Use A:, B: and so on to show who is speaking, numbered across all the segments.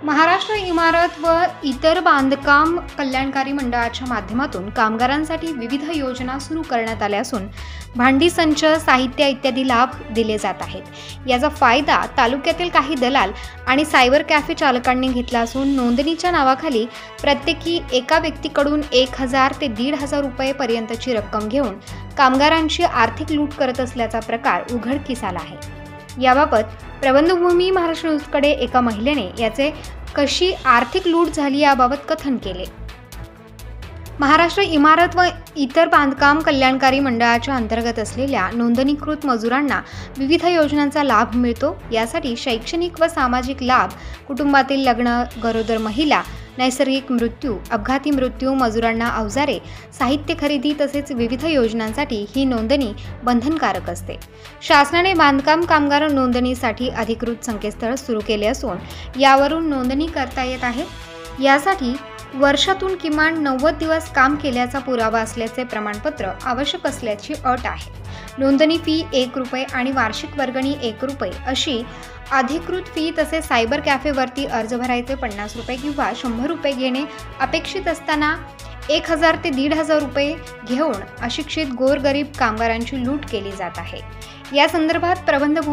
A: महाराष्ट्र इमारत व इतर बांधकाम कल्याणकारी मंडळाच्या माध्यमातून कामगारांसाठी विविध योजना सुरू करण्यात आल्या असून भांडी संच, साहित्य इत्यादी लाभ दिले जात आहेत। याचा फायदा तालुक्यातील काही दलाल आणि सायबर कॅफे चालकांनी घेतला असून नोंदणीच्या नावाखाली प्रत्येकी एका व्यक्तीकडून 1000 ते 1,500 रुपये पर्यंतची रक्कम घेऊन कामगारांची आर्थिक लूट करत असल्याचा प्रकार उघडकीस आला आहे। याबाबत प्रबंधभूमी महाराष्ट्र न्यूजकडे एका महिलेने याचे कशी आर्थिक लूट झाली याबाबत कथन केले। महाराष्ट्र इमारत व इतर बांधकाम कल्याणकारी मंडळाच्या अंतर्गत असलेल्या नोंदणीकृत मजुरांना विविध योजनांचा लाभ मिळतो। यासाठी शैक्षणिक व सामाजिक लाभ, कुटुंबातील लग्न, गरोदर महिला, नैसर्गिक मृत्यू, अपघाती मृत्यू, मजुरांना अवजारे, साहित्य खरेदी तसेच विविध योजनांसाठी ही नोंदणी बंधनकारक असते। शासनाने बांधकाम कामगार नोंदणीसाठी अधिकृत संकेतस्थळ सुरू केले असून यावरून नोंदणी करता येत आहे। यासाठी वर्षातून किमान 90 दिवस काम केल्याचा पुरावा असल्याचे प्रमाणपत्र आवश्यक असल्याची अट आहे। नोंदणी फी 1 रुपये आणि वार्षिक वर्गणी 1 रुपये अशी अधिकृत फी तसेच सायबर कॅफेवरती अर्ज भरायचे 50 रुपये किंवा 100 रुपये घेणे अपेक्षित असताना 1000 ते 1,500 रुपये घेऊन अशिक्षित गोरगरीब कामगारांची लूट केली जात आहे। या संदर्भात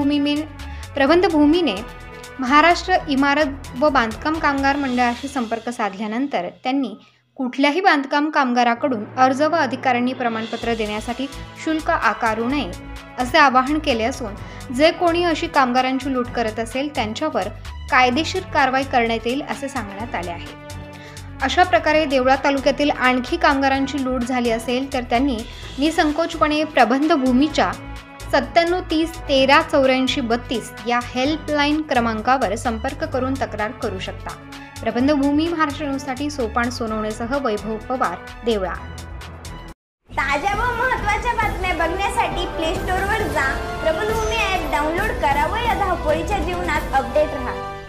A: प्रबंधभूमीने महाराष्ट्र इमारत व बांधकाम कामगार मंडळाशी संपर्क साधल्यानंतर त्यांनी कुठल्याही बांधकाम कामगाराकडून अर्ज व अधिकाऱ्यांनी प्रमाणपत्र देण्यासाठी शुल्क आकारू नये असे आवाहन केले असून जे कोणी अशी कामगारांची लूट करत असेल त्यांच्यावर कायदेशीर कारवाई करण्यात येईल असे सांगण्यात आले आहे। अशा प्रकारे देवळा तालुक्यातील आणखी कामगारांची लूट झाली असेल तर त्यांनी निसंकोचपणे प्रबंधभूमीच्या 97 30 13 84 32 या हेल्पलाईन क्रमांकावर संपर्क करून तक्रार करू शकता। प्रबंधभूमी महाराष्ट्र न्यूजसाठी सोपान सोनवणेसह वैभव पवार, देवळा।
B: ताज्या व महत्त्वाच्या बातम्या बघण्यासाठी प्ले स्टोअरवर जा, प्रबंधभूमी ॲप डाउनलोड करा व या धावपळीच्या जीवनात अपडेट रहा।